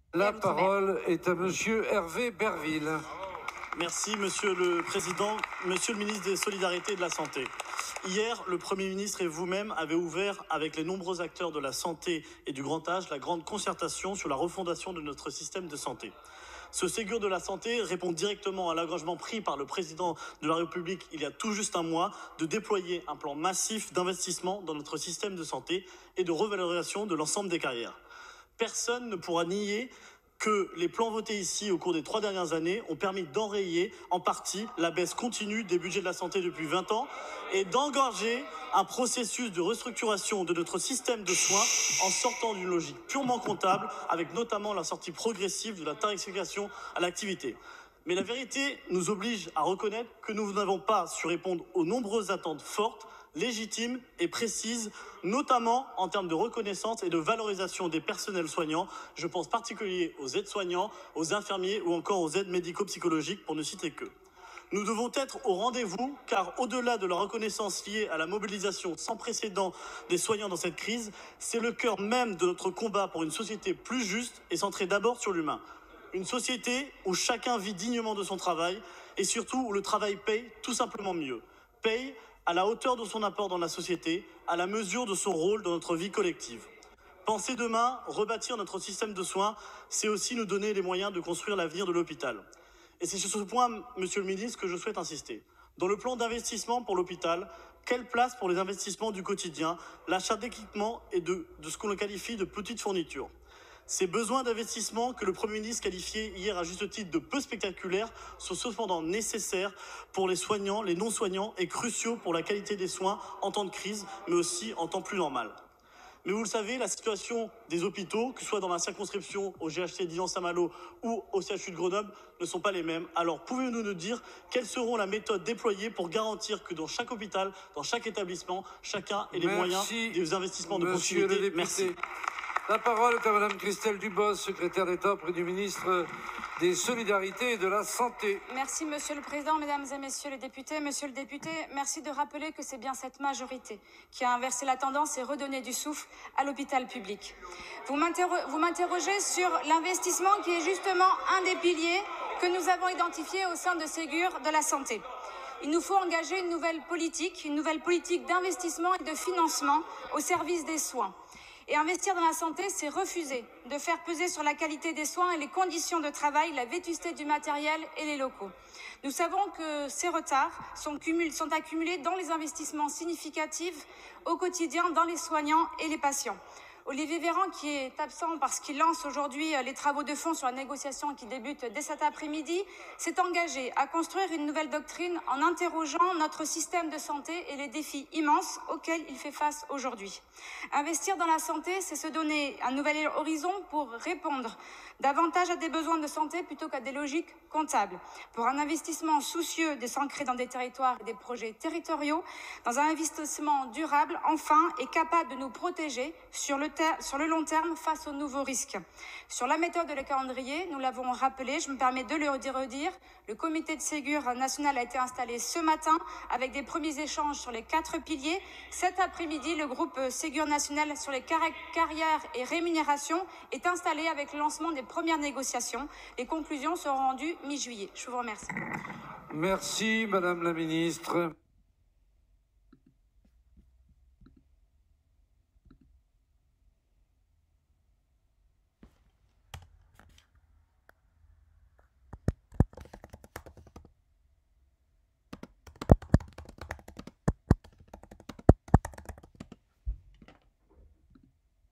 La parole est à Monsieur Hervé Berville. Merci Monsieur le Président, Monsieur le Ministre des Solidarités et de la Santé. Hier, le Premier ministre et vous-même avez ouvert avec les nombreux acteurs de la santé et du grand âge la grande concertation sur la refondation de notre système de santé. Ce Ségur de la santé répond directement à l'engagement pris par le président de la République il y a tout juste un mois de déployer un plan massif d'investissement dans notre système de santé et de revalorisation de l'ensemble des carrières. Personne ne pourra nier que les plans votés ici au cours des 3 dernières années ont permis d'enrayer en partie la baisse continue des budgets de la santé depuis 20 ans et d'engorger un processus de restructuration de notre système de soins en sortant d'une logique purement comptable, avec notamment la sortie progressive de la tarification à l'activité. Mais la vérité nous oblige à reconnaître que nous n'avons pas su répondre aux nombreuses attentes fortes, légitimes et précises, notamment en termes de reconnaissance et de valorisation des personnels soignants. Je pense particulièrement aux aides-soignants, aux infirmiers ou encore aux aides médico-psychologiques, pour ne citer qu'eux. Nous devons être au rendez-vous, car au-delà de la reconnaissance liée à la mobilisation sans précédent des soignants dans cette crise, c'est le cœur même de notre combat pour une société plus juste et centrée d'abord sur l'humain. Une société où chacun vit dignement de son travail et surtout où le travail paye tout simplement mieux. Paye à la hauteur de son apport dans la société, à la mesure de son rôle dans notre vie collective. Penser demain, rebâtir notre système de soins, c'est aussi nous donner les moyens de construire l'avenir de l'hôpital. Et c'est sur ce point, Monsieur le Ministre, que je souhaite insister. Dans le plan d'investissement pour l'hôpital, quelle place pour les investissements du quotidien, l'achat d'équipements et de ce qu'on qualifie de petites fournitures? Ces besoins d'investissement que le Premier ministre qualifiait hier à juste titre de peu spectaculaires sont cependant nécessaires pour les soignants, les non-soignants et cruciaux pour la qualité des soins en temps de crise, mais aussi en temps plus normal. Mais vous le savez, la situation des hôpitaux, que ce soit dans ma circonscription au GHT d'Illan-Saint-Malo ou au CHU de Grenoble, ne sont pas les mêmes. Alors pouvez-vous nous dire quelles seront la méthode déployée pour garantir que dans chaque hôpital, dans chaque établissement, chacun ait les moyens des investissements de proximité? Merci. La parole est à Madame Christelle Dubos, secrétaire d'État auprès du ministre des Solidarités et de la Santé. Merci Monsieur le Président, Mesdames et Messieurs les députés. Monsieur le député, merci de rappeler que c'est bien cette majorité qui a inversé la tendance et redonné du souffle à l'hôpital public. Vous m'interrogez sur l'investissement qui est justement un des piliers que nous avons identifié au sein de Ségur de la santé. Il nous faut engager une nouvelle politique d'investissement et de financement au service des soins. Et investir dans la santé, c'est refuser de faire peser sur la qualité des soins et les conditions de travail la vétusté du matériel et les locaux. Nous savons que ces retards sont accumulés dans les investissements significatifs au quotidien dans les soignants et les patients. Olivier Véran, qui est absent parce qu'il lance aujourd'hui les travaux de fond sur la négociation qui débute dès cet après-midi, s'est engagé à construire une nouvelle doctrine en interrogeant notre système de santé et les défis immenses auxquels il fait face aujourd'hui. Investir dans la santé, c'est se donner un nouvel horizon pour répondre davantage à des besoins de santé plutôt qu'à des logiques comptables. Pour un investissement soucieux de s'ancrer dans des territoires et des projets territoriaux, dans un investissement durable, enfin, et capable de nous protéger sur le long terme face aux nouveaux risques. Sur la méthode et le calendrier, nous l'avons rappelé, je me permets de le redire, le comité de Ségur national a été installé ce matin avec des premiers échanges sur les 4 piliers. Cet après-midi, le groupe Ségur national sur les carrières et rémunérations est installé avec le lancement des premières négociations. Les conclusions seront rendues mi-juillet. Je vous remercie. Merci Madame la Ministre.